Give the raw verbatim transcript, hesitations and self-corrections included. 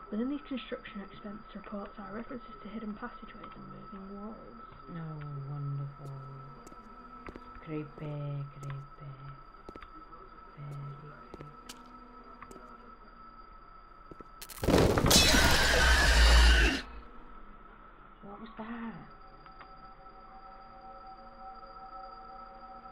Within these construction expense reports are references to hidden passageways and moving walls. Oh, wonderful. Creepy, creepy.